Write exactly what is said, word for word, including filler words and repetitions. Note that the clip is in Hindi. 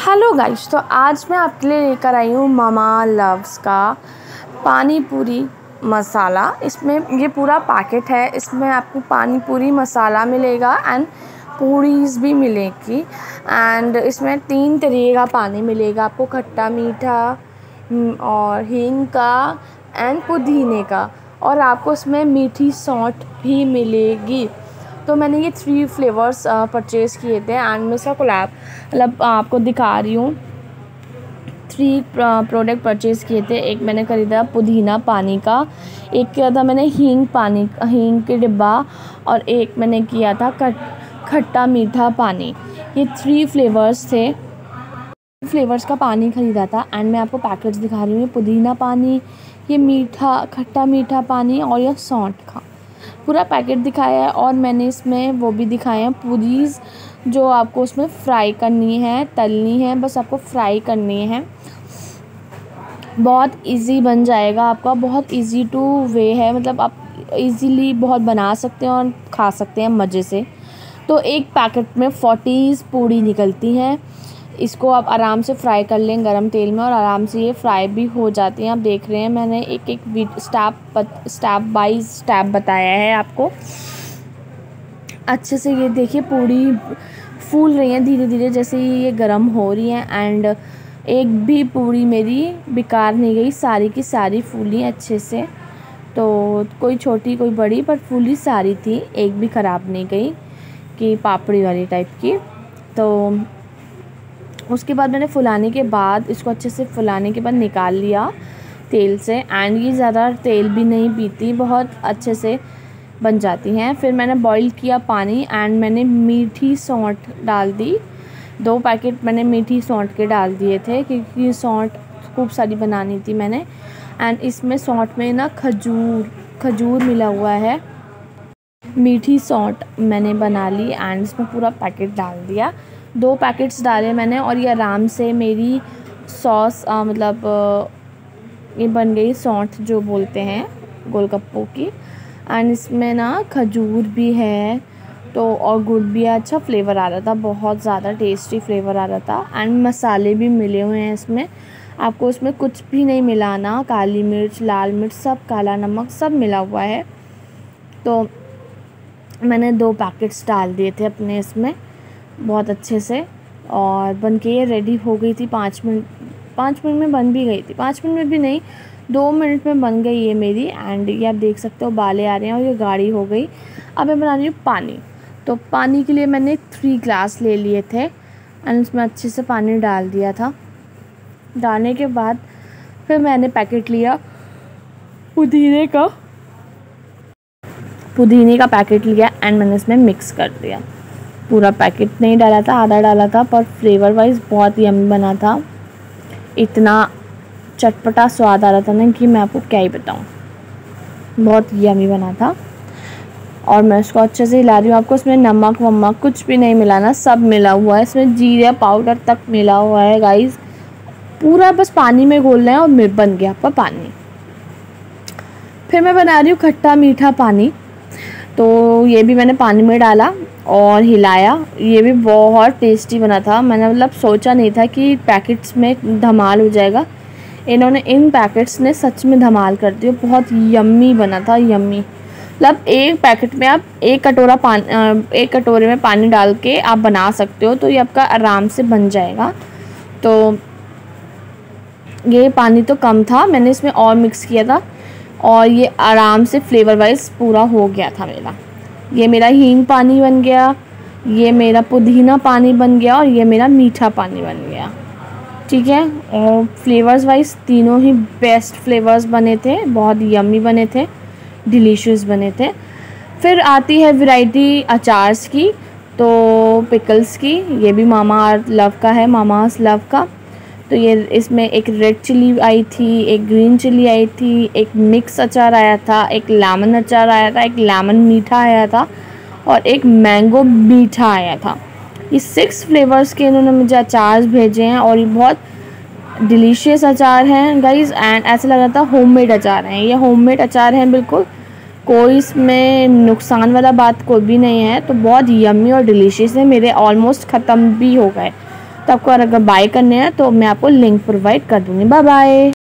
हेलो गाइस, तो आज मैं आपके लिए लेकर आई हूँ मामा लव्स का पानी पूरी मसाला। इसमें ये पूरा पैकेट है। इसमें आपको पानी पूरी मसाला मिलेगा एंड पूरीज भी मिलेगी। एंड इसमें तीन तरीके का पानी मिलेगा आपको, खट्टा मीठा और हींग का एंड पुदीने का, और आपको इसमें मीठी सौंठ भी मिलेगी। तो मैंने ये थ्री फ्लेवर्स परचेज़ किए थे एंड मैं इसका कोलैब मतलब आपको दिखा रही हूँ। थ्री प्रोडक्ट परचेज़ किए थे। एक मैंने ख़रीदा पुदीना पानी का, एक किया था मैंने हींग पानी हींग के डिब्बा, और एक मैंने किया था खट्टा मीठा पानी। ये थ्री फ्लेवर्स थे। फ्लेवर्स का पानी ख़रीदा था एंड मैं आपको पैकेट्स दिखा रही हूँ। ये पुदीना पानी, ये मीठा खट्टा मीठा पानी, और यह सौंठ का पूरा पैकेट दिखाया है। और मैंने इसमें वो भी दिखाए हैं पूरीज, जो आपको उसमें फ्राई करनी है, तलनी है, बस आपको फ्राई करनी है। बहुत इजी बन जाएगा आपका, बहुत इजी टू वे है, मतलब आप इजीली बहुत बना सकते हैं और खा सकते हैं मज़े से। तो एक पैकेट में फोर्टीज़ पूड़ी निकलती हैं। इसको आप आराम से फ्राई कर लें गरम तेल में, और आराम से ये फ्राई भी हो जाती हैं। आप देख रहे हैं मैंने एक एक स्टेप स्टेप बाय स्टेप बताया है आपको अच्छे से। ये देखिए पूड़ी फूल रही हैं धीरे धीरे जैसे ये गरम हो रही हैं, एंड एक भी पूड़ी मेरी बेकार नहीं गई, सारी की सारी फूली अच्छे से। तो कोई छोटी कोई बड़ी, पर फूली सारी थी, एक भी ख़राब नहीं गई कि पापड़ी वाली टाइप की। तो उसके बाद मैंने फुलाने के बाद इसको अच्छे से फुलाने के बाद निकाल लिया तेल से। एंड ये ज़्यादा तेल भी नहीं पीती, बहुत अच्छे से बन जाती हैं। फिर मैंने बॉईल किया पानी एंड मैंने मीठी सौंठ डाल दी। दो पैकेट मैंने मीठी सौंठ के डाल दिए थे, क्योंकि सौंठ खूब सारी बनानी थी मैंने। एंड इसमें सौंठ में ना खजूर खजूर मिला हुआ है। मीठी सौंठ मैंने बना ली एंड इसमें पूरा पैकेट डाल दिया। दो पैकेट्स डाले मैंने, और ये आराम से मेरी सॉस आ, मतलब आ, ये बन गई सौंठ जो बोलते हैं गोलगप्पों की। एंड इसमें ना खजूर भी है तो, और गुड़ भी है। अच्छा फ्लेवर आ रहा था, बहुत ज़्यादा टेस्टी फ्लेवर आ रहा था। एंड मसाले भी मिले हुए हैं इसमें, आपको इसमें कुछ भी नहीं मिलाना। काली मिर्च, लाल मिर्च, सब काला नमक सब मिला हुआ है। तो मैंने दो पैकेट्स डाल दिए थे अपने इसमें बहुत अच्छे से, और बन के ये रेडी हो गई थी। पाँच मिनट पाँच मिनट में बन भी गई थी, पाँच मिनट में भी नहीं, दो मिनट में बन गई ये मेरी। एंड ये आप देख सकते हो बाले आ रहे हैं और ये गाढ़ी हो गई। अब मैं बना रही हूँ पानी। तो पानी के लिए मैंने थ्री ग्लास ले लिए थे एंड उसमें अच्छे से पानी डाल दिया था। डालने के बाद फिर मैंने पैकेट लिया पुदीने का पुदीने का पैकेट लिया एंड मैंने इसमें मिक्स कर दिया। पूरा पैकेट नहीं डाला था, आधा डाला था, पर फ्लेवर वाइज बहुत यम्मी बना था। इतना चटपटा स्वाद आ रहा था ना कि मैं आपको क्या ही बताऊं, बहुत यम्मी बना था। और मैं इसको अच्छे से हिला रही हूँ। आपको इसमें नमक वमक कुछ भी नहीं मिलाना, सब मिला हुआ है। इसमें जीरा पाउडर तक मिला हुआ है गाइस। पूरा बस पानी में घोलना है और बन गया आपका पानी। फिर मैं बना रही हूँ खट्टा मीठा पानी। तो ये भी मैंने पानी में डाला और हिलाया। ये भी बहुत टेस्टी बना था। मैंने मतलब सोचा नहीं था कि पैकेट्स में धमाल हो जाएगा। इन्होंने इन पैकेट्स ने सच में धमाल कर दिया। बहुत यम्मी बना था, यम्मी। मतलब एक पैकेट में आप एक कटोरा पानी एक कटोरे में पानी डाल के आप बना सकते हो, तो ये आपका आराम से बन जाएगा। तो ये पानी तो कम था, मैंने इसमें और मिक्स किया था और ये आराम से फ्लेवर वाइज पूरा हो गया था मेरा। ये मेरा हींग पानी बन गया, ये मेरा पुदीना पानी बन गया, और ये मेरा मीठा पानी बन गया। ठीक है, और फ्लेवर्स वाइज तीनों ही बेस्ट फ्लेवर्स बने थे, बहुत यम्मी बने थे, डिलीशियस बने थे। फिर आती है वैरायटी अचार्स की, तो पिकल्स की। ये भी मामा लव का है, मामास लव का। तो ये इसमें एक रेड चिली आई थी, एक ग्रीन चिली आई थी, एक मिक्स अचार आया था, एक लेमन अचार आया था, एक लेमन मीठा आया था, और एक मैंगो मीठा आया था। ये सिक्स फ्लेवर्स के इन्होंने मुझे अचार भेजे हैं, और ये बहुत डिलीशियस अचार हैं गाइस। एंड ऐसा लग रहा था होममेड अचार हैं। ये होममेड अचार हैं बिल्कुल, कोई इसमें नुकसान वाला बात कोई भी नहीं है। तो बहुत यम्मी और डिलीशियस है। मेरे ऑलमोस्ट ख़त्म भी हो गए। तो तो आपको अगर बाय करने हैं तो मैं आपको लिंक प्रोवाइड कर दूँगी। Bye bye.